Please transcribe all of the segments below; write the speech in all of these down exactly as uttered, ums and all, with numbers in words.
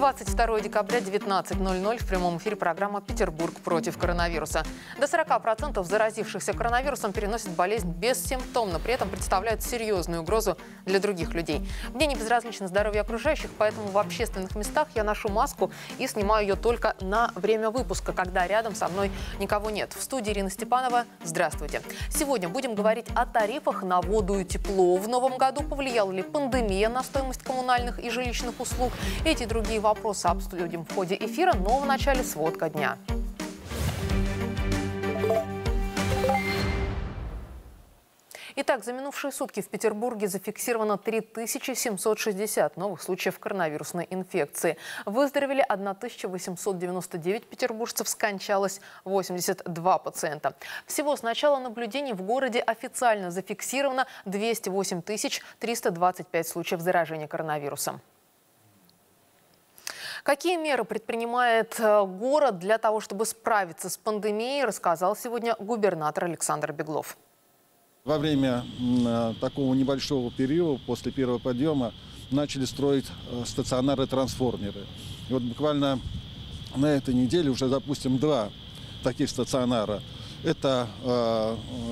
двадцать второе декабря, девятнадцать ноль ноль. В прямом эфире программа «Петербург против коронавируса». До сорока процентов заразившихся коронавирусом переносят болезнь бессимптомно, при этом представляют серьезную угрозу для других людей. Мне не безразлично здоровье окружающих, поэтому в общественных местах я ношу маску и снимаю ее только на время выпуска, когда рядом со мной никого нет. В студии Ирина Степанова. Здравствуйте. Сегодня будем говорить о тарифах на воду и тепло. В новом году повлияла ли пандемия на стоимость коммунальных и жилищных услуг? Эти и другие вопросы обсудим в ходе эфира, но в начале сводка дня. Итак, за минувшие сутки в Петербурге зафиксировано три тысячи семьсот шестьдесят новых случаев коронавирусной инфекции. Выздоровели тысяча восемьсот девяносто девять петербуржцев, скончалось восемьдесят два пациента. Всего с начала наблюдений в городе официально зафиксировано двести восемь тысяч триста двадцать пять случаев заражения коронавирусом. Какие меры предпринимает город для того, чтобы справиться с пандемией, рассказал сегодня губернатор Александр Беглов. Во время такого небольшого периода, после первого подъема, начали строить стационары-трансформеры. И вот буквально на этой неделе уже запустим два таких стационара. Это э,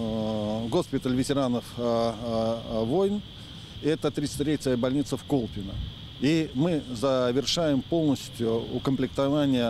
э, госпиталь ветеранов э, э, войн, и это тридцать третья больница в Колпино. И мы завершаем полностью укомплектование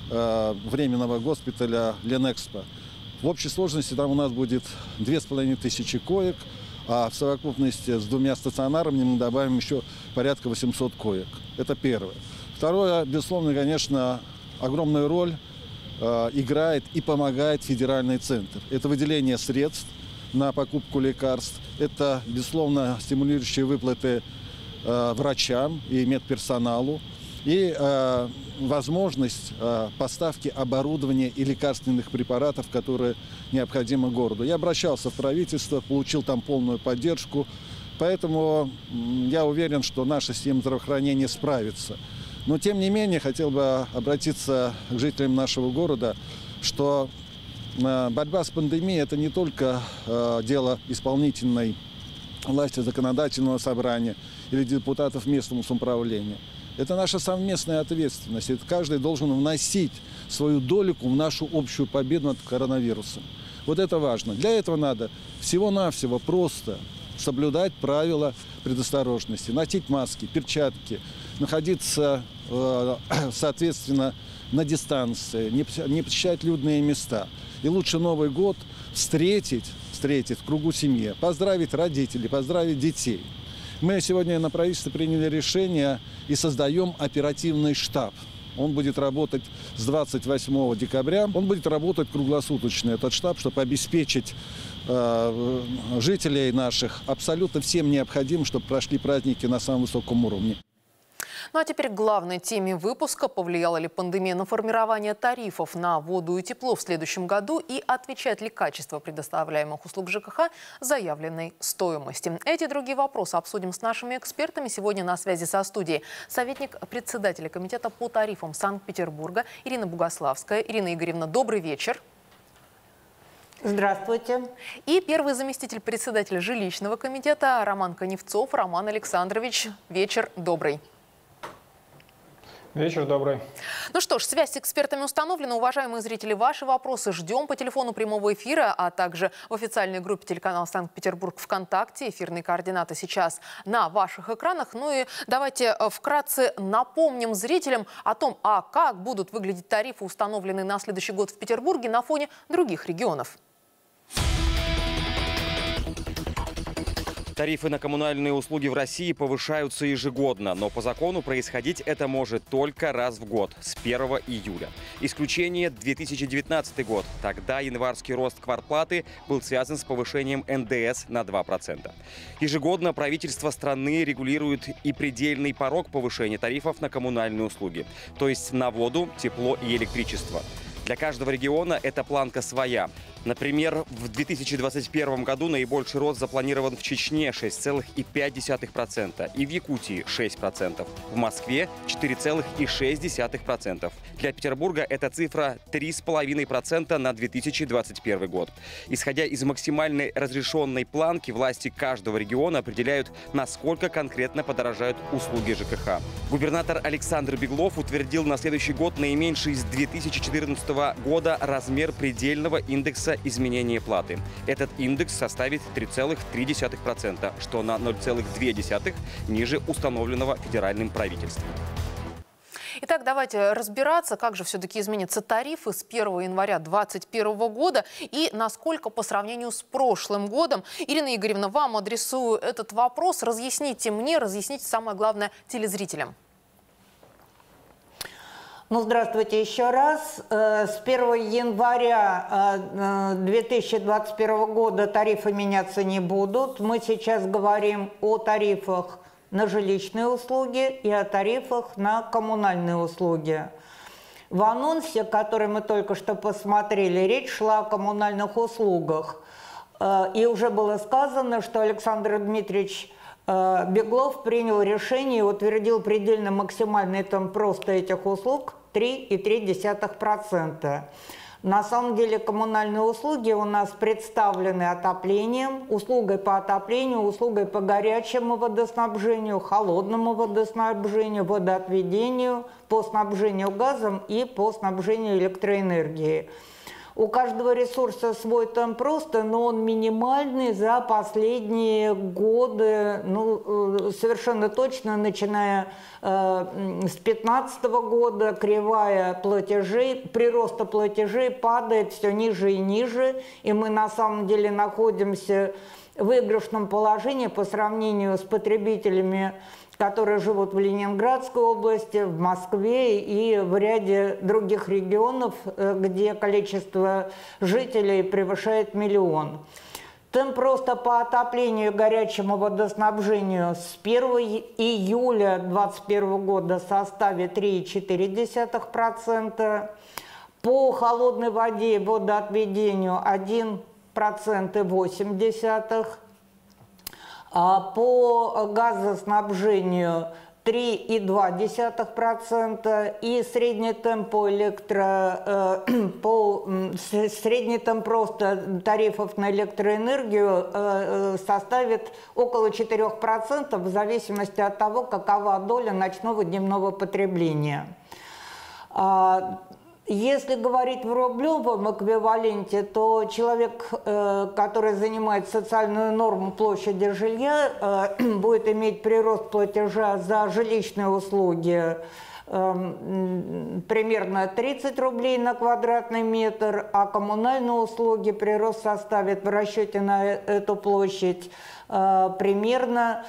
э, временного госпиталя Ленэкспо. В общей сложности там у нас будет две с половиной тысячи коек, а в совокупности с двумя стационарами мы добавим еще порядка восьмисот коек. Это первое. Второе, безусловно, конечно, огромную роль э, играет и помогает федеральный центр. Это выделение средств на покупку лекарств, это, безусловно, стимулирующие выплаты э, врачам и медперсоналу, и э, возможность э, поставки оборудования и лекарственных препаратов, которые необходимы городу. Я обращался в правительство, получил там полную поддержку, поэтому я уверен, что наша система здравоохранения справится. Но, тем не менее, хотел бы обратиться к жителям нашего города, что э, борьба с пандемией – это не только э, дело исполнительной власти, законодательного собрания или депутатов местного самоуправления. Это наша совместная ответственность. Это каждый должен вносить свою долику в нашу общую победу над коронавирусом. Вот это важно. Для этого надо всего-навсего просто соблюдать правила предосторожности, носить маски, перчатки, находиться, э, соответственно, на дистанции, не, не посещать людные места. И лучше Новый год встретить, встретить в кругу семьи, поздравить родителей, поздравить детей. Мы сегодня на правительстве приняли решение и создаем оперативный штаб. Он будет работать с двадцать восьмого декабря. Он будет работать круглосуточно, этот штаб, чтобы обеспечить э, жителей наших абсолютно всем необходимым, чтобы прошли праздники на самом высоком уровне. Ну а теперь к главной теме выпуска. Повлияла ли пандемия на формирование тарифов на воду и тепло в следующем году и отвечает ли качество предоставляемых услуг ЖКХ заявленной стоимости? Эти и другие вопросы обсудим с нашими экспертами. Сегодня на связи со студией советник председателя комитета по тарифам Санкт-Петербурга Ирина Бугославская. Ирина Игоревна, добрый вечер. Здравствуйте. И первый заместитель председателя жилищного комитета Роман Коневцов. Роман Александрович, вечер добрый. Вечер добрый. Ну что ж, связь с экспертами установлена. Уважаемые зрители, ваши вопросы ждем по телефону прямого эфира, а также в официальной группе телеканала Санкт-Петербург ВКонтакте. Эфирные координаты сейчас на ваших экранах. Ну и давайте вкратце напомним зрителям о том, а как будут выглядеть тарифы, установленные на следующий год в Петербурге на фоне других регионов. Тарифы на коммунальные услуги в России повышаются ежегодно, но по закону происходить это может только раз в год, с первого июля. Исключение – две тысячи девятнадцатый год. Тогда январский рост квартплаты был связан с повышением эн дэ эс на два процента. Ежегодно правительство страны регулирует и предельный порог повышения тарифов на коммунальные услуги, то есть на воду, тепло и электричество. Для каждого региона эта планка своя. Например, в две тысячи двадцать первом году наибольший рост запланирован в Чечне – шесть целых пять десятых процента и в Якутии – шесть процентов. В Москве – четыре целых шесть десятых процента. Для Петербурга эта цифра – три целых пять десятых процента на две тысячи двадцать первый год. Исходя из максимальной разрешенной планки, власти каждого региона определяют, насколько конкретно подорожают услуги ЖКХ. Губернатор Александр Беглов утвердил на следующий год наименьший с две тысячи четырнадцатого года размер предельного индекса изменения платы. Этот индекс составит три целых три десятых процента, что на ноль целых две десятых ниже установленного федеральным правительством. Итак, давайте разбираться, как же все-таки изменятся тарифы с первого января две тысячи двадцать первого года и насколько по сравнению с прошлым годом. Ирина Игоревна, вам адресую этот вопрос. Разъясните мне, разъясните самое главное телезрителям. Ну, здравствуйте еще раз. С первого января две тысячи двадцать первого года тарифы меняться не будут. Мы сейчас говорим о тарифах на жилищные услуги и о тарифах на коммунальные услуги. В анонсе, который мы только что посмотрели, речь шла о коммунальных услугах. И уже было сказано, что Александр Дмитриевич Беглов принял решение и утвердил предельно максимальный темп роста этих услуг три целых три десятых процента. На самом деле коммунальные услуги у нас представлены отоплением, услугой по отоплению, услугой по горячему водоснабжению, холодному водоснабжению, водоотведению, по снабжению газом и по снабжению электроэнергией. У каждого ресурса свой темп роста, но он минимальный за последние годы, ну, совершенно точно, начиная э, с две тысячи пятнадцатого года, кривая платежей, прироста платежей падает все ниже и ниже, и мы на самом деле находимся в выигрышном положении по сравнению с потребителями, которые живут в Ленинградской области, в Москве и в ряде других регионов, где количество жителей превышает миллион. Темп роста по отоплению и горячему водоснабжению с первого июля две тысячи двадцать первого года составит три целых четыре десятых процента. По холодной воде и водоотведению один целых восемь десятых процента. По газоснабжению три целых два десятых процента и средний темп по электро, по, средний темп роста тарифов на электроэнергию составит около четырёх процентов в зависимости от того, какова доля ночного и дневного потребления. Если говорить в рублевом эквиваленте, то человек, который занимает социальную норму площади жилья, будет иметь прирост платежа за жилищные услуги примерно тридцать рублей на квадратный метр, а коммунальные услуги прирост составит в расчете на эту площадь примерно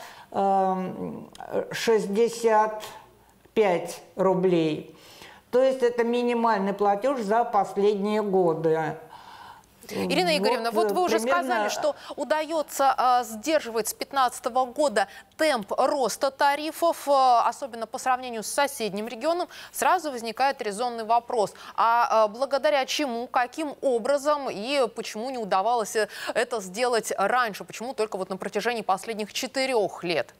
шестьдесят пять рублей. То есть это минимальный платеж за последние годы. Ирина Игоревна, вот, вот вы уже примерно... сказали, что удается э, сдерживать с две тысячи пятнадцатого года темп роста тарифов, э, особенно по сравнению с соседним регионом. Сразу возникает резонный вопрос. А э, благодаря чему, каким образом и почему не удавалось это сделать раньше? Почему только вот на протяжении последних четырех лет?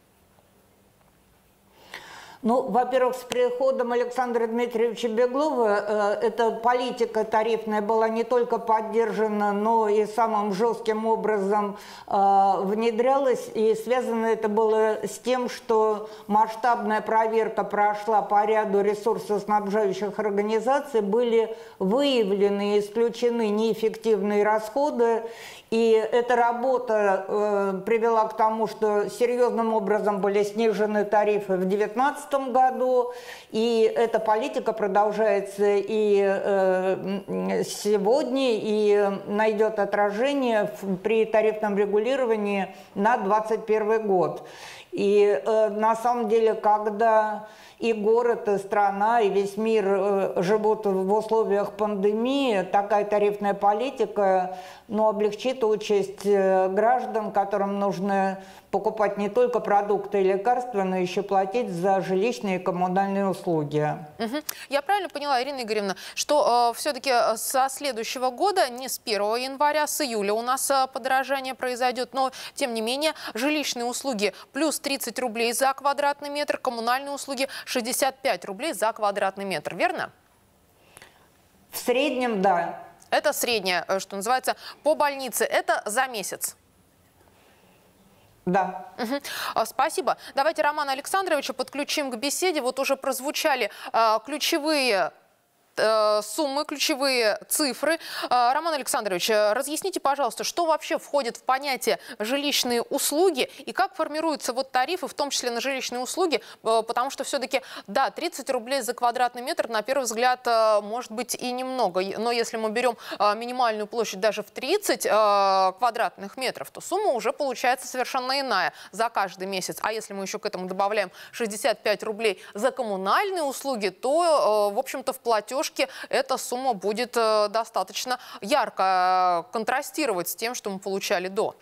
Ну, во-первых, с приходом Александра Дмитриевича Беглова э, эта политика тарифная была не только поддержана, но и самым жестким образом э, внедрялась. И связано это было с тем, что масштабная проверка прошла по ряду ресурсоснабжающих организаций, были выявлены и исключены неэффективные расходы. И эта работа э, привела к тому, что серьезным образом были снижены тарифы в две тысячи девятнадцатом году. И эта политика продолжается и э, сегодня, и найдет отражение в, при тарифном регулировании на две тысячи двадцать первый год. И э, на самом деле, когда и город, и страна, и весь мир э, живут в условиях пандемии, такая тарифная политика, ну, облегчит участь э, граждан, которым нужно покупать не только продукты и лекарства, но еще платить за жилищные и коммунальные услуги. Угу. Я правильно поняла, Ирина Игоревна, что э, все-таки со следующего года, не с первого января, с июля у нас э, подорожание произойдет, но тем не менее жилищные услуги плюс тридцать рублей за квадратный метр, коммунальные услуги шестьдесят пять рублей за квадратный метр, верно? В среднем, да. Это среднее, что называется, по больнице. Это за месяц. Да. Угу. Спасибо. Давайте Романа Александровича подключим к беседе. Вот уже прозвучали э, ключевые суммы, ключевые цифры. Роман Александрович, разъясните, пожалуйста, что вообще входит в понятие жилищные услуги и как формируются вот тарифы, в том числе на жилищные услуги, потому что все-таки, да, тридцать рублей за квадратный метр, на первый взгляд, может быть и немного, но если мы берем минимальную площадь даже в тридцать квадратных метров, то сумма уже получается совершенно иная за каждый месяц. А если мы еще к этому добавляем шестьдесят пять рублей за коммунальные услуги, то, в общем-то, в платеж эта сумма будет достаточно ярко контрастировать с тем, что мы получали до.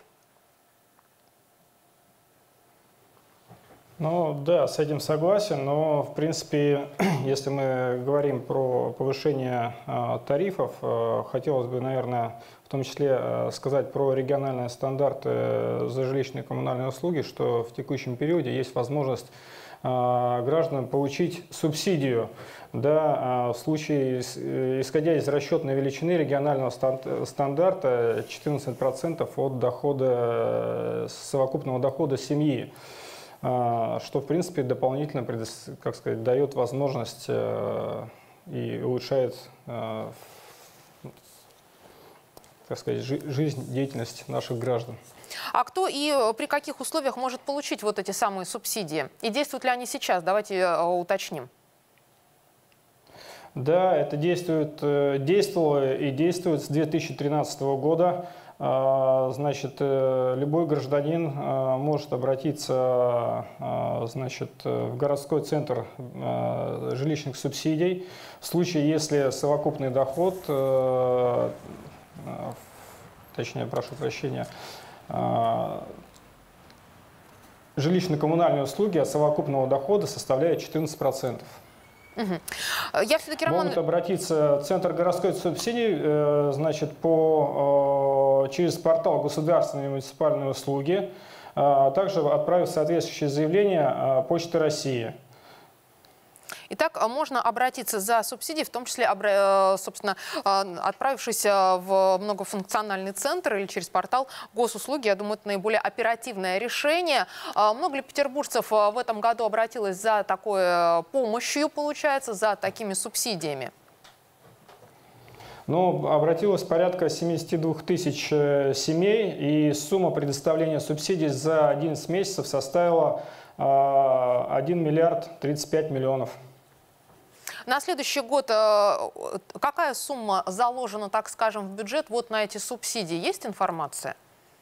Ну да, с этим согласен, но в принципе, если мы говорим про повышение э, тарифов, э, хотелось бы, наверное, в том числе э, сказать про региональные стандарты э, за жилищные и коммунальные услуги, что в текущем периоде есть возможность э, гражданам получить субсидию. Да, в случае, исходя из расчетной величины регионального стандарта, четырнадцать процентов от дохода, совокупного дохода семьи, что, в принципе, дополнительно, как сказать, дает возможность и улучшает, так сказать, жизнь, деятельность наших граждан. А кто и при каких условиях может получить вот эти самые субсидии? И действуют ли они сейчас? Давайте уточним. Да, это действует, действовало и действует с две тысячи тринадцатого года. Значит, любой гражданин может обратиться, значит, в городской центр жилищных субсидий в случае, если совокупный доход, точнее, прошу прощения, жилищно-коммунальные услуги от совокупного дохода составляют четырнадцать процентов. Угу. Я все-таки, Роман... Могут обратиться в Центр городской субсидий, значит, по, через портал государственные и муниципальные услуги, также отправив соответствующее заявление Почты России. Итак, можно обратиться за субсидией, в том числе, собственно, отправившись в многофункциональный центр или через портал госуслуги. Я думаю, это наиболее оперативное решение. Много ли петербуржцев в этом году обратилось за такой помощью, получается, за такими субсидиями? Ну, обратилось порядка семидесяти двух тысяч семей, и сумма предоставления субсидий за одиннадцать месяцев составила один миллиард тридцать пять миллионов. На следующий год какая сумма заложена, так скажем, в бюджет вот на эти субсидии? Есть информация?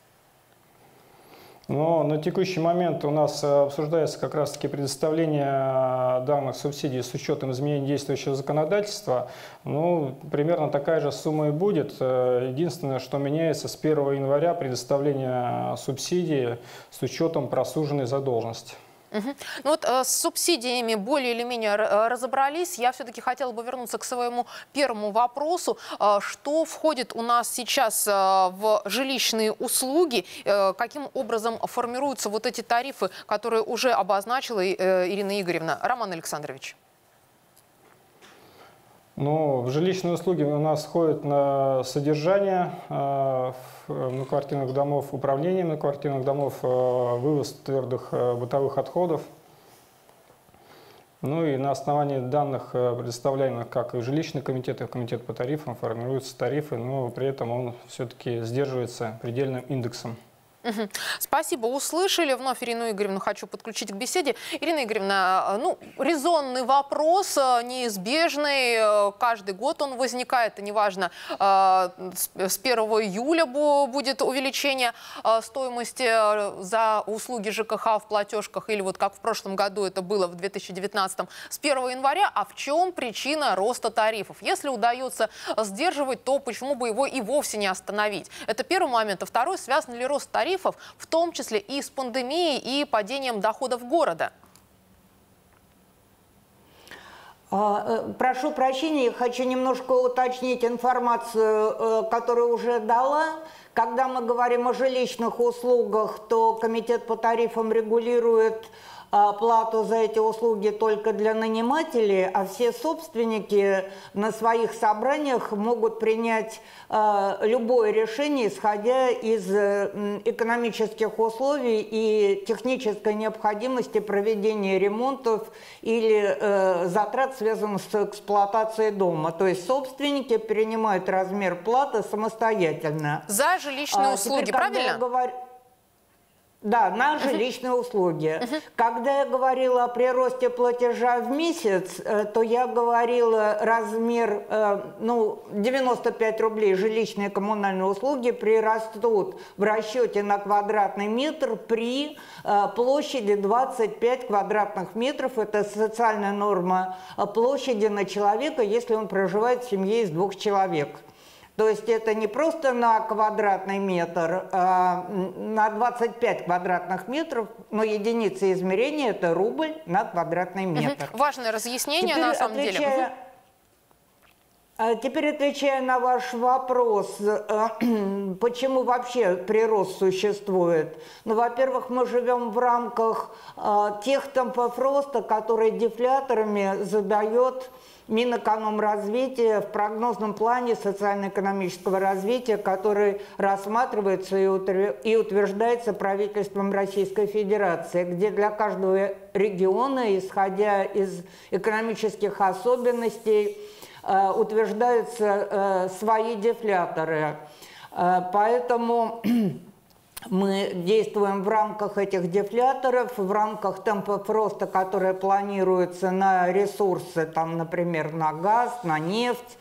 Но на текущий момент у нас обсуждается как раз-таки предоставление данных субсидий с учетом изменений действующего законодательства. Ну, примерно такая же сумма и будет. Единственное, что меняется с первого января предоставление субсидий с учетом просуженной задолженности. Угу. Ну вот э, с субсидиями более или менее разобрались. Я все-таки хотела бы вернуться к своему первому вопросу. Э, что входит у нас сейчас э, в жилищные услуги? Э, каким образом формируются вот эти тарифы, которые уже обозначила э, Ирина Игоревна? Роман Александрович. Ну, в жилищные услуги у нас входит на содержание э, многоквартирных домов, управление многоквартирных домов, э, вывоз твердых э, бытовых отходов. Ну и на основании данных, э, предоставляемых как и жилищный комитет, и комитет по тарифам, формируются тарифы, но при этом он все-таки сдерживается предельным индексом. Угу. Спасибо, услышали. Вновь Ирину Игоревну хочу подключить к беседе. Ирина Игоревна, ну, резонный вопрос, неизбежный. Каждый год он возникает, и неважно, с первого июля будет увеличение стоимости за услуги ЖКХ в платежках, или вот как в прошлом году это было в две тысячи девятнадцатом, с первого января. А в чем причина роста тарифов? Если удается сдерживать, то почему бы его и вовсе не остановить? Это первый момент. А второй, связан ли рост тарифов в том числе и с пандемией, и падением доходов города? Прошу прощения, я хочу немножко уточнить информацию, которую уже дала. Когда мы говорим о жилищных услугах, то комитет по тарифам регулирует плату за эти услуги только для нанимателей, а все собственники на своих собраниях могут принять э, любое решение, исходя из э, экономических условий и технической необходимости проведения ремонтов или э, затрат, связанных с эксплуатацией дома. То есть собственники принимают размер платы самостоятельно. За жилищные а, услуги, теперь, правильно? Да, на жилищные услуги. Uh-huh. Когда я говорила о приросте платежа в месяц, то я говорила размер, ну, девяносто пять рублей жилищные коммунальные услуги прирастут в расчете на квадратный метр при площади двадцать пять квадратных метров. Это социальная норма площади на человека, если он проживает в семье из двух человек. То есть это не просто на квадратный метр, а на двадцать пять квадратных метров, но единица измерения – это рубль на квадратный метр. Угу. Важное разъяснение, Теперь, на самом отвечая, деле. Теперь, отвечая на ваш вопрос, почему вообще прирост существует. Ну, во-первых, мы живем в рамках тех темпов роста, которые дефляторами задает Минэкономразвития в прогнозном плане социально-экономического развития, который рассматривается и утверждается правительством Российской Федерации, где для каждого региона, исходя из экономических особенностей, утверждаются свои дефляторы. Поэтому мы действуем в рамках этих дефляторов, в рамках темпов роста, которые планируются на ресурсы, там, например, на газ, на нефть,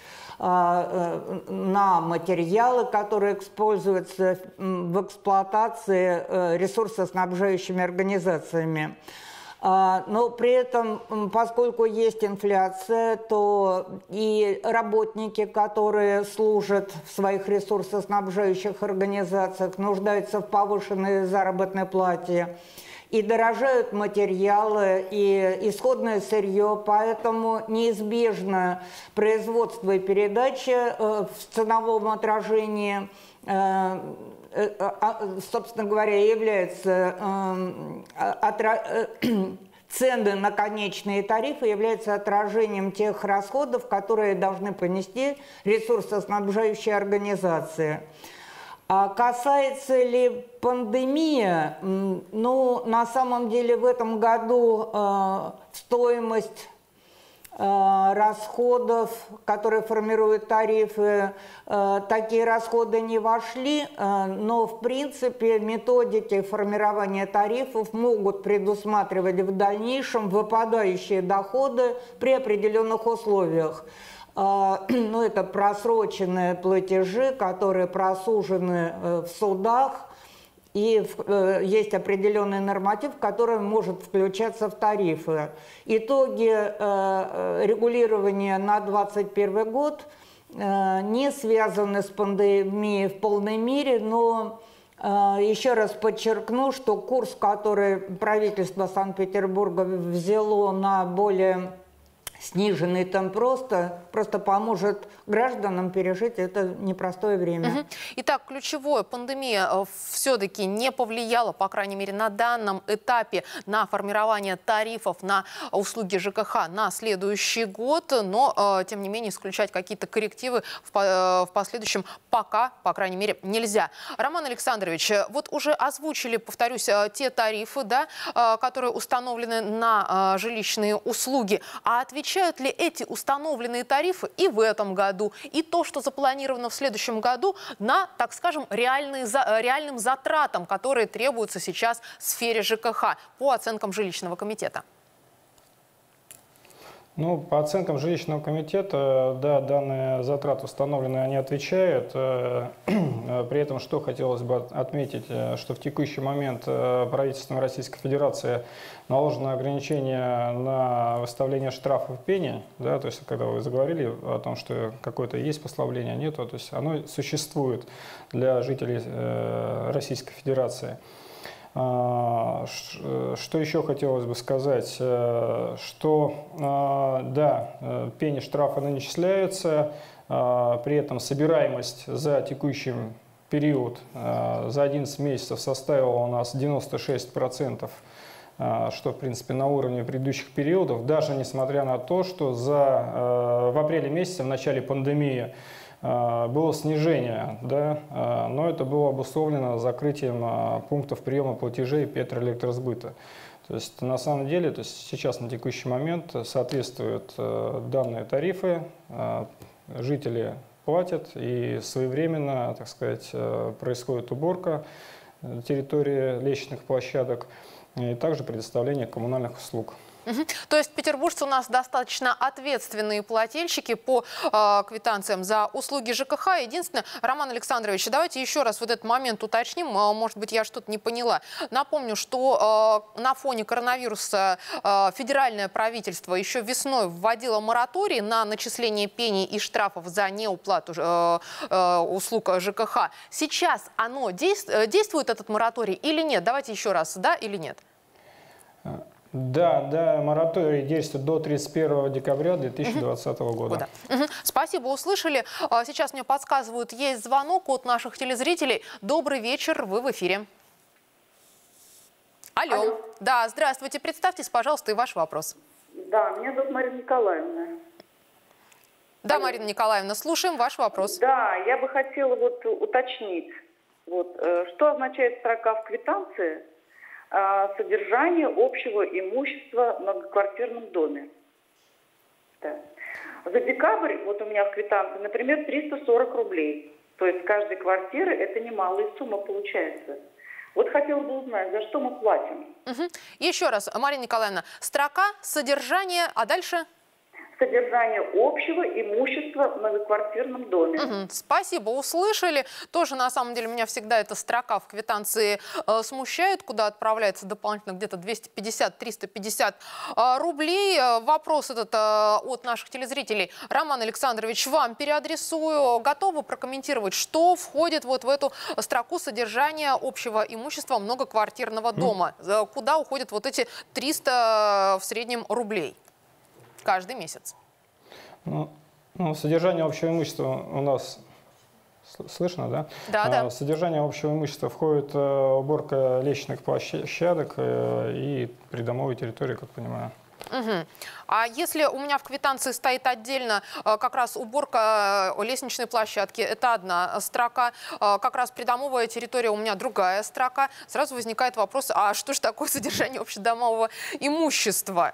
на материалы, которые используются в эксплуатации ресурсоснабжающими организациями. Но при этом, поскольку есть инфляция, то и работники, которые служат в своих ресурсоснабжающих организациях, нуждаются в повышенной заработной плате, и дорожают материалы, и исходное сырье, поэтому неизбежно производство и передача в ценовом отражении, собственно говоря, является цены на конечные тарифы являются отражением тех расходов, которые должны понести ресурсоснабжающие организации. А касается ли пандемия, ну, на самом деле в этом году э, стоимость э, расходов, которые формируют тарифы, э, такие расходы не вошли, э, но в принципе методики формирования тарифов могут предусматривать в дальнейшем выпадающие доходы при определенных условиях. Ну, это просроченные платежи, которые просужены в судах, и есть определенный норматив, который может включаться в тарифы. Итоги регулирования на двадцать первый год не связаны с пандемией в полной мере, но еще раз подчеркну, что курс, который правительство Санкт-Петербурга взяло на более сниженный темп роста, просто поможет гражданам пережить это непростое время. Угу. Итак, ключевое, пандемия все-таки не повлияла, по крайней мере, на данном этапе на формирование тарифов на услуги ЖКХ на следующий год, но, тем не менее, исключать какие-то коррективы в последующем пока, по крайней мере, нельзя. Роман Александрович, вот уже озвучили, повторюсь, те тарифы, да, которые установлены на жилищные услуги, а отвечать отвечают ли эти установленные тарифы и в этом году, и то, что запланировано в следующем году, на, так скажем, реальные, реальным затратам, которые требуются сейчас в сфере ЖКХ, по оценкам жилищного комитета? Ну, по оценкам жилищного комитета, да, данные затраты установленные, они отвечают. При этом, что хотелось бы отметить, что в текущий момент правительством Российской Федерации наложено ограничение на выставление штрафов пени, да, то есть когда вы заговорили о том, что какое-то есть послабление, нету, то есть оно существует для жителей Российской Федерации. Что еще хотелось бы сказать, что да, пени, штрафы начисляются, при этом собираемость за текущий период, за одиннадцать месяцев составила у нас девяносто шесть процентов, что в принципе на уровне предыдущих периодов, даже несмотря на то, что за, в апреле месяце, в начале пандемии, было снижение, да, но это было обусловлено закрытием пунктов приема платежей Петроэлектросбыта. То есть на самом деле, то есть сейчас на текущий момент соответствуют данные тарифы, жители платят и своевременно, так сказать, происходит уборка территории лестничных площадок и также предоставление коммунальных услуг. Угу. То есть петербуржцы у нас достаточно ответственные плательщики по э, квитанциям за услуги ЖКХ. Единственное, Роман Александрович, давайте еще раз вот этот момент уточним. Может быть, я что-то не поняла. Напомню, что э, на фоне коронавируса э, федеральное правительство еще весной вводило мораторий на начисление пений и штрафов за неуплату э, э, услуг ЖКХ. Сейчас оно действует, действует этот мораторий или нет? Давайте еще раз, да или нет? Да, да, мораторий действует до тридцать первого декабря две тысячи двадцатого года. Угу. Спасибо, услышали. Сейчас мне подсказывают, есть звонок от наших телезрителей. Добрый вечер, вы в эфире. Алло. Алло. Да, здравствуйте, представьтесь, пожалуйста, и ваш вопрос. Да, меня зовут Марина Николаевна. Да, Алло. Марина Николаевна, слушаем ваш вопрос. Да, я бы хотела вот уточнить, вот, что означает строка в квитанции содержание общего имущества в многоквартирном доме. Да. За декабрь, вот у меня в квитанции, например, триста сорок рублей. То есть с каждой квартиры это немалая сумма получается. Вот хотела бы узнать, за что мы платим. Угу. Еще раз, Марина Николаевна, строка, содержание, а дальше? Содержание общего имущества в многоквартирном доме. Угу, спасибо, услышали. Тоже, на самом деле, меня всегда эта строка в квитанции э, смущает, куда отправляется дополнительно где-то двести пятьдесят — триста пятьдесят э, рублей. Вопрос этот э, от наших телезрителей. Роман Александрович, вам переадресую. Готовы прокомментировать, что входит вот в эту строку содержания общего имущества многоквартирного дома? Mm. Куда уходят вот эти триста в среднем рублей? Каждый месяц. Ну, ну, содержание общего имущества у нас слышно, да? Да, а, да. В содержание общего имущества входит э, уборка лестничных площадок э, и придомовой территории, как понимаю. Угу. А если у меня в квитанции стоит отдельно э, как раз уборка лестничной площадки, это одна строка, э, как раз придомовая территория у меня другая строка, сразу возникает вопрос, а что же такое содержание общедомового имущества?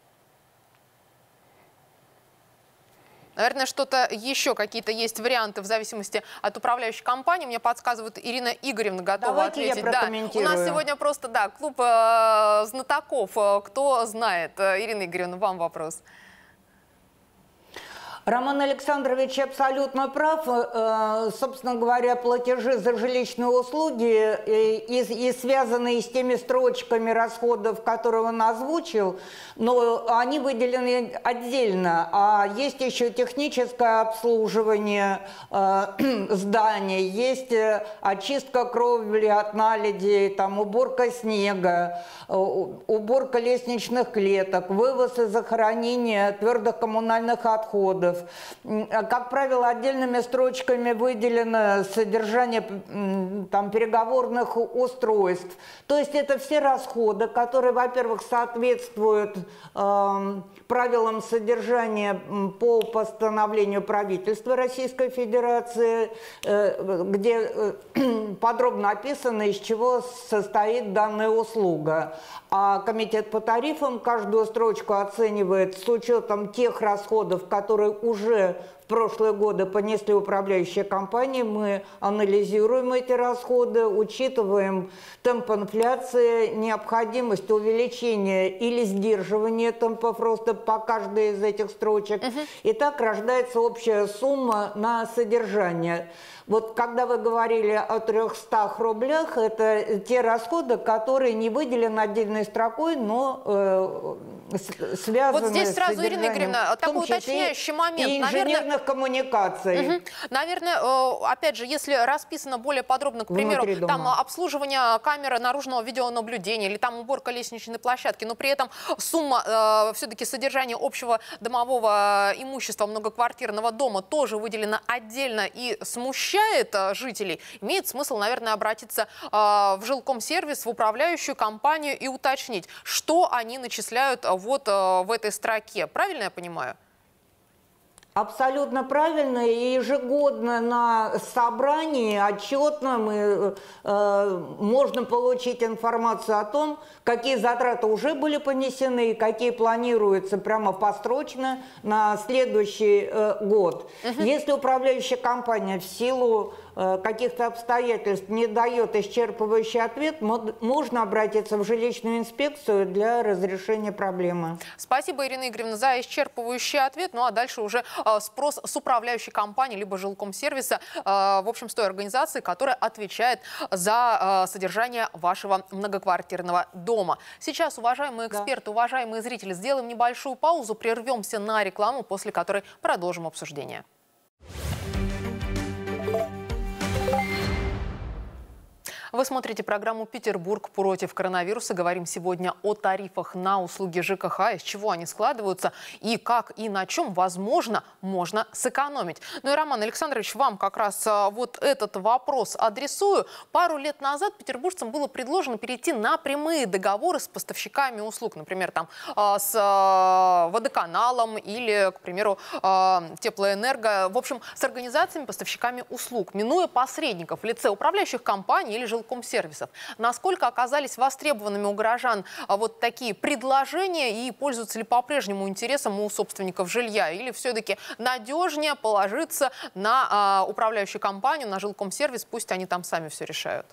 Наверное, что-то еще, какие-то есть варианты в зависимости от управляющей компании. Мне подсказывает, Ирина Игоревна готова Давайте ответить. Я прокомментирую. Да, у нас сегодня просто да, клуб э, знатоков. Кто знает? Ирина Игоревна, вам вопрос. Роман Александрович абсолютно прав. Собственно говоря, платежи за жилищные услуги и, и связанные с теми строчками расходов, которые он озвучил, но они выделены отдельно. А есть еще техническое обслуживание зданий, есть очистка кровли от наледи, там, уборка снега, уборка лестничных клеток, вывоз и захоронение твердых коммунальных отходов. расходов. Как правило, отдельными строчками выделено содержание там, переговорных устройств. То есть это все расходы, которые, во-первых, соответствуют э, правилам содержания по постановлению правительства Российской Федерации, э, где э, подробно описано, из чего состоит данная услуга. А комитет по тарифам каждую строчку оценивает с учетом тех расходов, которые уже в прошлые годы понесли управляющие компании. Мы анализируем эти расходы, учитываем темп инфляции, необходимость увеличения или сдерживания темпов роста по каждой из этих строчек. Uh-huh. И так рождается общая сумма на содержание. Вот когда вы говорили о трехстах рублях, это те расходы, которые не выделены отдельной строкой, но э, связаны вот здесь с сразу, Ирина Игоревна, такой уточняющий момент. И инженерных Наверное, коммуникаций. Угу. Наверное, опять же, если расписано более подробно, к примеру, там обслуживание камеры наружного видеонаблюдения или там уборка лестничной площадки, но при этом сумма э, все-таки содержания общего домового имущества многоквартирного дома тоже выделена отдельно и смущает жителей, имеет смысл, наверное, обратиться э, в жилкомсервис, в управляющую компанию и уточнить, что они начисляют вот э, в этой строке. Правильно я понимаю? Абсолютно правильно. И ежегодно на собрании отчетном э, э, можно получить информацию о том, какие затраты уже были понесены и какие планируются прямо построчно на следующий э, год. Uh-huh. Если управляющая компания в силу э, каких-то обстоятельств не дает исчерпывающий ответ, можно обратиться в жилищную инспекцию для разрешения проблемы. Спасибо, Ирина Игоревна, за исчерпывающий ответ. Ну а дальше уже спрос с управляющей компанией либо жилкомсервиса, в общем, с той организации, которая отвечает за содержание вашего многоквартирного дома. Сейчас, уважаемые эксперты, да. уважаемые зрители, сделаем небольшую паузу, прервемся на рекламу, после которой продолжим обсуждение. Вы смотрите программу «Петербург против коронавируса». Говорим сегодня о тарифах на услуги ЖКХ, из чего они складываются и как и на чем, возможно, можно сэкономить. Ну и, Роман Александрович, вам как раз вот этот вопрос адресую. Пару лет назад петербуржцам было предложено перейти на прямые договоры с поставщиками услуг. Например, там с водоканалом или, к примеру, теплоэнерго. В общем, с организациями, поставщиками услуг, минуя посредников в лице управляющих компаний или жилкомсервисов. Насколько оказались востребованными у горожан вот такие предложения и пользуются ли по-прежнему интересом у собственников жилья? Или все-таки надежнее положиться на а, управляющую компанию, на жилкомсервис, пусть они там сами все решают?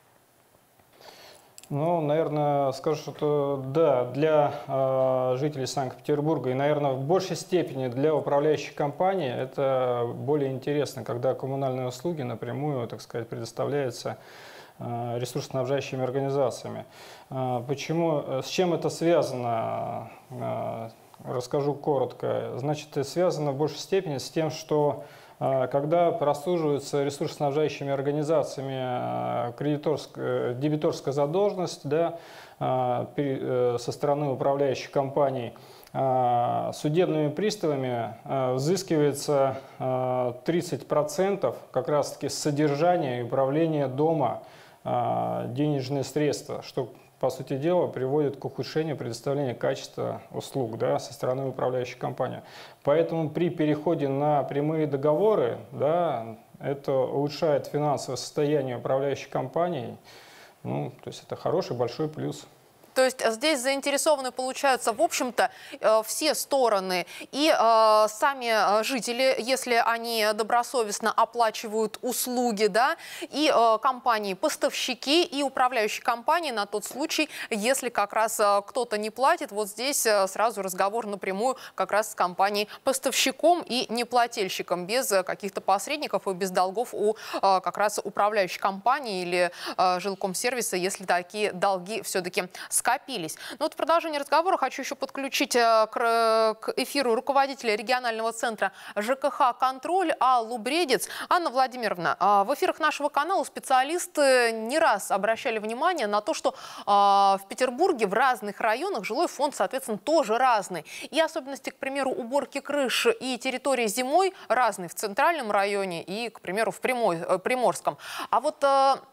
Ну, наверное, скажу, что да, для э, жителей Санкт-Петербурга и, наверное, в большей степени для управляющей компании это более интересно, когда коммунальные услуги напрямую, так сказать, предоставляются э, ресурсоснабжающими организациями. Э, почему, с чем это связано, э, расскажу коротко. Значит, это связано в большей степени с тем, что когда прослуживаются ресурсоснабжающими организациями кредиторская, дебиторская задолженность, да, со стороны управляющих компаний, судебными приставами взыскивается тридцать процентов как раз-таки с содержания и управления дома денежные средства, что, по сути дела, приводит к ухудшению предоставления качества услуг, да, со стороны управляющей компании. Поэтому при переходе на прямые договоры, да, это улучшает финансовое состояние управляющей компании. Ну, то есть это хороший большой плюс. То есть здесь заинтересованы, получаются, в общем-то, все стороны. И э, сами жители, если они добросовестно оплачивают услуги, да, и э, компании-поставщики, и управляющие компании на тот случай, если как раз э, кто-то не платит. Вот здесь э, сразу разговор напрямую как раз с компанией-поставщиком и неплательщиком, без каких-то посредников и без долгов у э, как раз управляющей компании или э, жилкомсервиса, если такие долги все-таки складываются. скопились. Но вот в продолжение разговора хочу еще подключить к эфиру руководителя регионального центра ЖКХ «Контроль» Аллу Бредец. Анна Владимировна, в эфирах нашего канала специалисты не раз обращали внимание на то, что в Петербурге в разных районах жилой фонд, соответственно, тоже разный. И особенности, к примеру, уборки крыш и территории зимой разные в центральном районе и, к примеру, в Приморском. А вот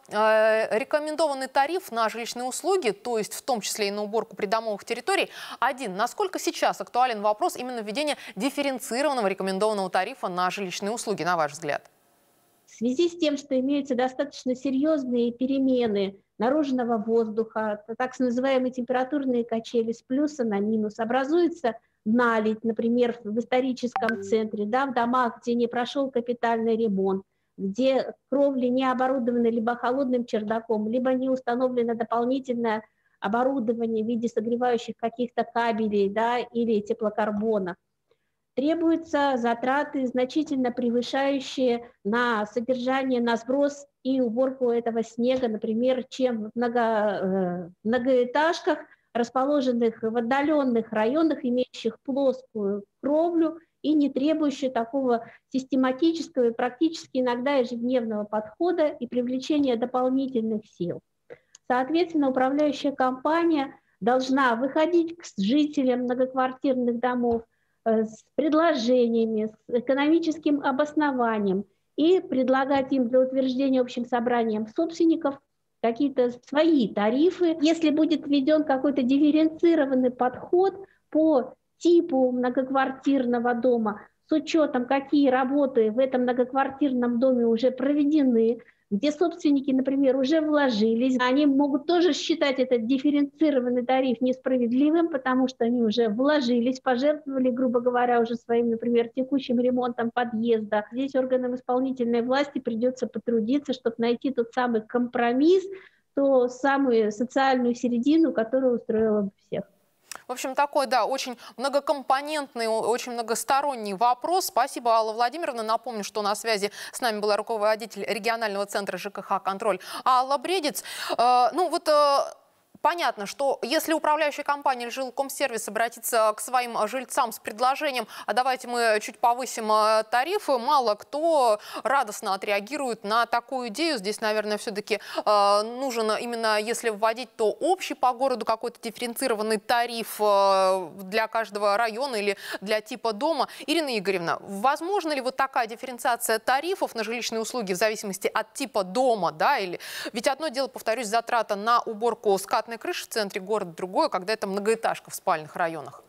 э, рекомендованный тариф на жилищные услуги, то есть в том числе и на уборку придомовых территорий, один. Насколько сейчас актуален вопрос именно введения дифференцированного рекомендованного тарифа на жилищные услуги, на ваш взгляд? В связи с тем, что имеются достаточно серьезные перемены наружного воздуха, так называемые температурные качели с плюса на минус, образуется наледь, например, в историческом центре, да, в домах, где не прошел капитальный ремонт, где кровли не оборудованы либо холодным чердаком, либо не установлено дополнительное оборудование в виде согревающих каких-то кабелей, да, или теплокарбона. Требуются затраты, значительно превышающие на содержание, на сброс и уборку этого снега, например, чем в много, многоэтажках, расположенных в отдаленных районах, имеющих плоскую кровлю и не требующих такого систематического и практически иногда ежедневного подхода и привлечения дополнительных сил. Соответственно, управляющая компания должна выходить к жителям многоквартирных домов с предложениями, с экономическим обоснованием и предлагать им для утверждения общим собранием собственников какие-то свои тарифы. Если будет введен какой-то дифференцированный подход по типу многоквартирного дома, с учетом, какие работы в этом многоквартирном доме уже проведены, где собственники, например, уже вложились, они могут тоже считать этот дифференцированный тариф несправедливым, потому что они уже вложились, пожертвовали, грубо говоря, уже своим, например, текущим ремонтом подъезда. Здесь органам исполнительной власти придется потрудиться, чтобы найти тот самый компромисс, ту самую социальную середину, которая устроила бы всех. В общем, такой, да, очень многокомпонентный, очень многосторонний вопрос. Спасибо, Алла Владимировна. Напомню, что на связи с нами была руководитель регионального центра ЖКХ «Контроль» Алла Бредец. Э, ну вот... Э, Понятно, что если управляющая компания или жилкомсервис обратится к своим жильцам с предложением, а давайте мы чуть повысим тарифы, мало кто радостно отреагирует на такую идею. Здесь, наверное, все-таки э, нужен именно, если вводить, то общий по городу какой-то дифференцированный тариф э, для каждого района или для типа дома. Ирина Игоревна, возможно ли вот такая дифференциация тарифов на жилищные услуги в зависимости от типа дома, да, или... Ведь одно дело, повторюсь, затрата на уборку скатной крыши в центре города, другое, когда это многоэтажка в спальных районах.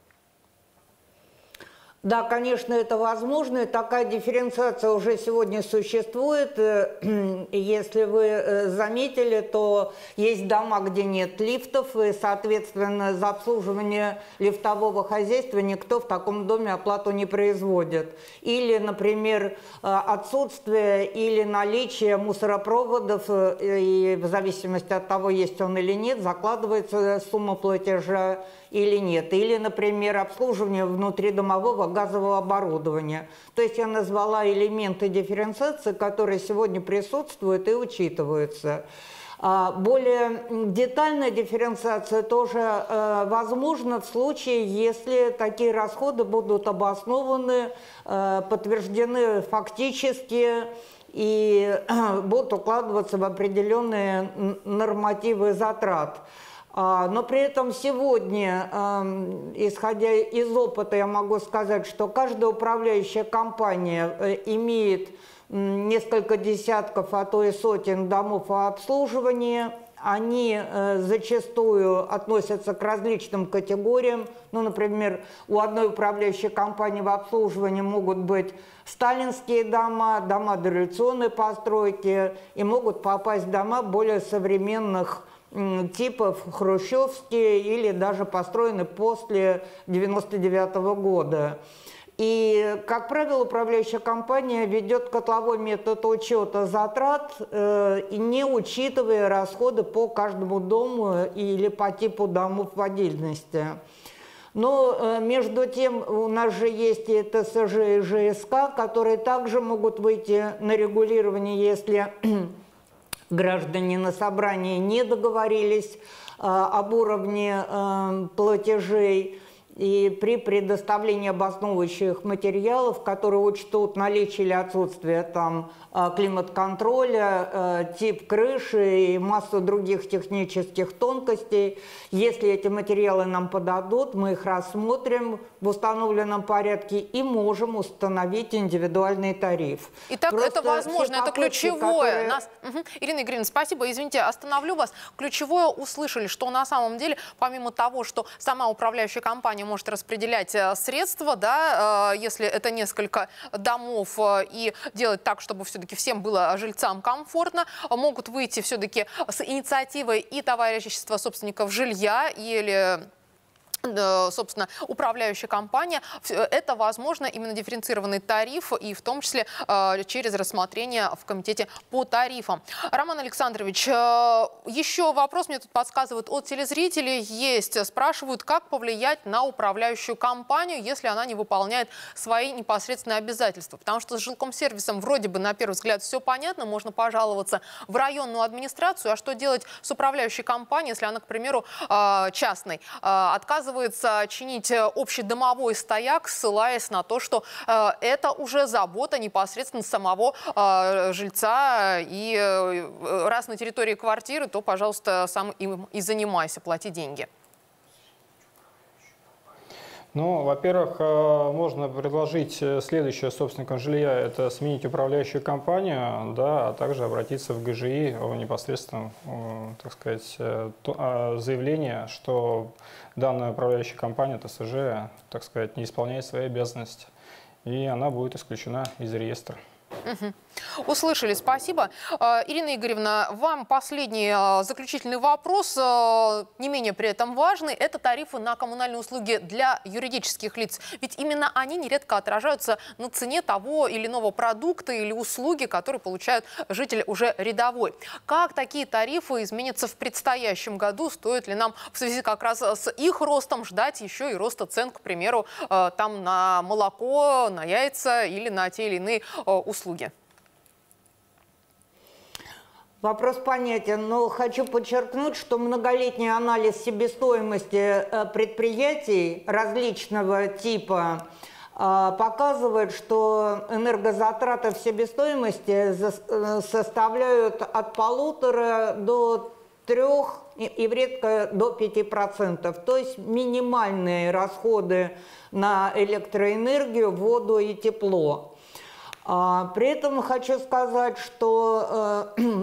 Да, конечно, это возможно. Такая дифференциация уже сегодня существует. Если вы заметили, то есть дома, где нет лифтов, и, соответственно, за обслуживание лифтового хозяйства никто в таком доме оплату не производит. Или, например, отсутствие или наличие мусоропроводов, и в зависимости от того, есть он или нет, закладывается сумма платежа или нет. Или, например, обслуживание внутридомового газового оборудования. То есть я назвала элементы дифференциации, которые сегодня присутствуют и учитываются. Более детальная дифференциация тоже возможна в случае, если такие расходы будут обоснованы, подтверждены фактически и будут укладываться в определенные нормативы затрат. Но при этом сегодня, исходя из опыта, я могу сказать, что каждая управляющая компания имеет несколько десятков, а то и сотен домов обслуживания. Они зачастую относятся к различным категориям. Ну, например, у одной управляющей компании в обслуживании могут быть сталинские дома, дома дореволюционной постройки, и могут попасть дома более современных типов, хрущевские или даже построены после девяносто девятого года. И, как правило, управляющая компания ведет котловой метод учета затрат, э, не учитывая расходы по каждому дому или по типу домов в отдельности. Но э, между тем у нас же есть и ТСЖ, и ЖСК, которые также могут выйти на регулирование, если граждане на собрании не договорились об уровне платежей. И при предоставлении обосновывающих материалов, которые учтут наличие или отсутствие там климат-контроля, тип крыши и массу других технических тонкостей, если эти материалы нам подадут, мы их рассмотрим в установленном порядке и можем установить индивидуальный тариф. Итак, Просто это возможно, это ключевое. которые... Нас... Угу. Ирина Игоревна, спасибо. Извините, остановлю вас. Ключевое услышали, что на самом деле, помимо того, что сама управляющая компания может распределять средства, да, если это несколько домов, и делать так, чтобы все-таки всем было жильцам комфортно, могут выйти все-таки с инициативой и товарищества собственников жилья или... собственно, управляющая компания. Это возможно именно дифференцированный тариф и в том числе э, через рассмотрение в комитете по тарифам. Роман Александрович, э, еще вопрос мне тут подсказывают от телезрителей. Есть, спрашивают, как повлиять на управляющую компанию, если она не выполняет свои непосредственные обязательства. Потому что с жилкомсервисом вроде бы на первый взгляд все понятно, можно пожаловаться в районную администрацию, а что делать с управляющей компанией, если она, к примеру, э, частной, э, отказывается чинить общедомовой стояк, ссылаясь на то, что э, это уже забота непосредственно самого э, жильца, и э, раз на территории квартиры, то, пожалуйста, сам им и занимайся, плати деньги. Ну, во-первых, можно предложить следующее собственникам жилья – это сменить управляющую компанию, да, а также обратиться в ГЖИ о непосредственном, так сказать, заявлении, что данная управляющая компания ТСЖ, так сказать, не исполняет свои обязанности, и она будет исключена из реестра. Угу. Услышали, спасибо. Ирина Игоревна, вам последний заключительный вопрос, не менее при этом важный. Это тарифы на коммунальные услуги для юридических лиц. Ведь именно они нередко отражаются на цене того или иного продукта или услуги, которые получают жители уже рядовой. Как такие тарифы изменятся в предстоящем году? Стоит ли нам в связи как раз с их ростом ждать еще и роста цен, к примеру, там на молоко, на яйца или на те или иные услуги? Услуги. Вопрос понятен, но хочу подчеркнуть, что многолетний анализ себестоимости предприятий различного типа показывает, что энергозатраты в себестоимости составляют от полутора до трех и редко до пяти процентов. То есть минимальные расходы на электроэнергию, воду и тепло. При этом хочу сказать, что э,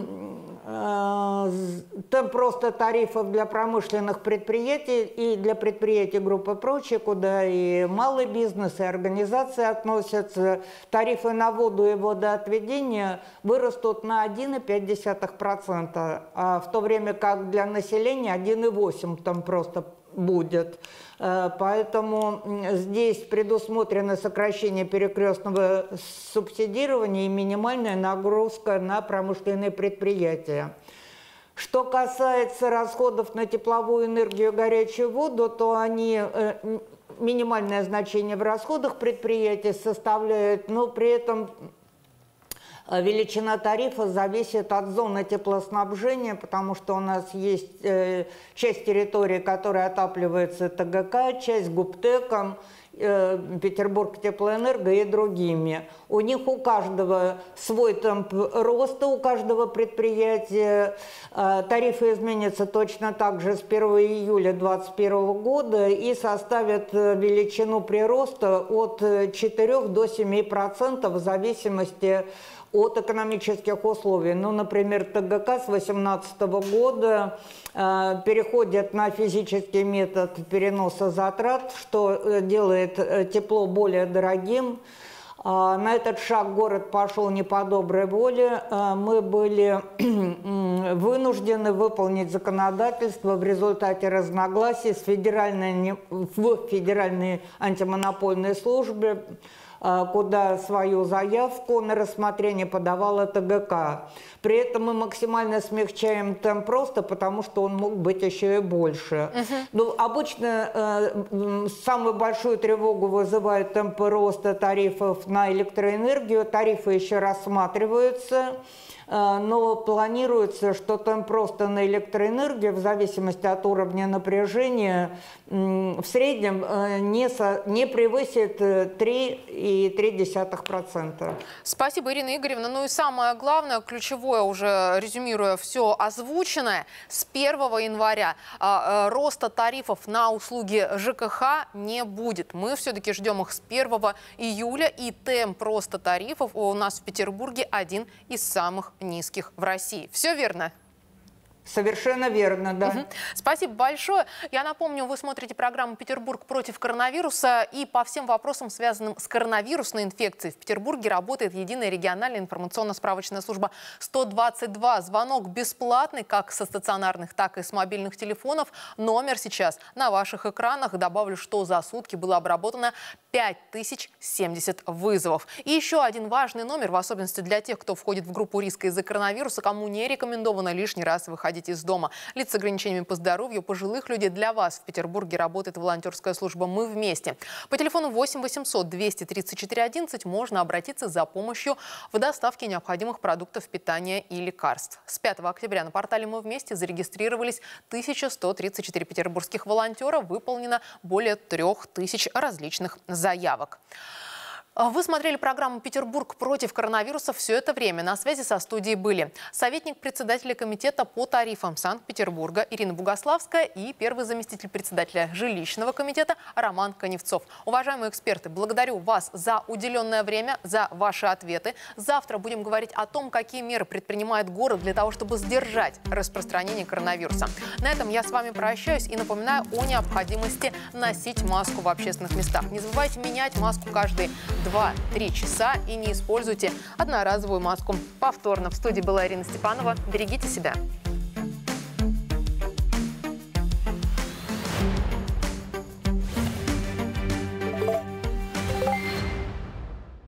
э, темп роста тарифов для промышленных предприятий и для предприятий группы прочее, куда и малый бизнес, и организации относятся, тарифы на воду и водоотведение вырастут на один и пять десятых процента, а в то время как для населения один и восемь процента там просто будет. Поэтому здесь предусмотрено сокращение перекрестного субсидирования и минимальная нагрузка на промышленные предприятия. Что касается расходов на тепловую энергию и горячую воду, то они, минимальное значение в расходах предприятий составляет, но при этом величина тарифа зависит от зоны теплоснабжения, потому что у нас есть э, часть территории, которая отапливается ТГК, часть ГУПТЭКом, э, Петербург Теплоэнерго и другими. У них у каждого свой темп роста, у каждого предприятия. Э, тарифы изменятся точно так же с первого июля две тысячи двадцать первого года и составят величину прироста от четырёх до семи процентов в зависимости от экономических условий. Ну, например, ТГК с две тысячи восемнадцатого года э, переходит на физический метод переноса затрат, что делает э, тепло более дорогим. Э, на этот шаг город пошел не по доброй воле. Э, мы были вынуждены выполнить законодательство в результате разногласий с федеральной, в Федеральной антимонопольной службе, куда свою заявку на рассмотрение подавала ТГК. При этом мы максимально смягчаем темп просто, потому что он мог быть еще и больше. Uh-huh. Ну, обычно э, самую большую тревогу вызывают темпы роста тарифов на электроэнергию. Тарифы еще рассматриваются. но планируется, что там просто на электроэнергию, в зависимости от уровня напряжения, в среднем не, со, не превысит три и три десятых процента. Спасибо, Ирина Игоревна. Ну и самое главное, ключевое, уже резюмируя все озвученное, с первого января а, роста тарифов на услуги ЖКХ не будет. Мы все-таки ждем их с первого июля, и темп роста тарифов у нас в Петербурге один из самых низких в России. Все верно? Совершенно верно, да. Угу. Спасибо большое. Я напомню, вы смотрите программу «Петербург против коронавируса», и по всем вопросам, связанным с коронавирусной инфекцией, в Петербурге работает единая региональная информационно-справочная служба сто двадцать два. Звонок бесплатный как со стационарных, так и с мобильных телефонов. Номер сейчас на ваших экранах. Добавлю, что за сутки было обработано пять тысяч семьдесят вызовов. И еще один важный номер, в особенности для тех, кто входит в группу риска из-за коронавируса, кому не рекомендовано лишний раз выходить из дома. Лиц с ограничениями по здоровью, пожилых людей. Для вас в Петербурге работает волонтерская служба «Мы вместе». По телефону восемь восемьсот двести тридцать четыре одиннадцать можно обратиться за помощью в доставке необходимых продуктов питания и лекарств. С пятого октября на портале «Мы вместе» зарегистрировались тысяча сто тридцать четыре петербургских волонтера. Выполнено более трех тысяч различных заявок. Вы смотрели программу «Петербург против коронавируса». Все это время на связи со студией были советник председателя комитета по тарифам Санкт-Петербурга Ирина Бугославская и первый заместитель председателя жилищного комитета Роман Коневцов. Уважаемые эксперты, благодарю вас за уделенное время, за ваши ответы. Завтра будем говорить о том, какие меры предпринимает город для того, чтобы сдержать распространение коронавируса. На этом я с вами прощаюсь и напоминаю о необходимости носить маску в общественных местах. Не забывайте менять маску каждые два-три часа и не используйте одноразовую маску повторно. В студии была Ирина Степанова. Берегите себя.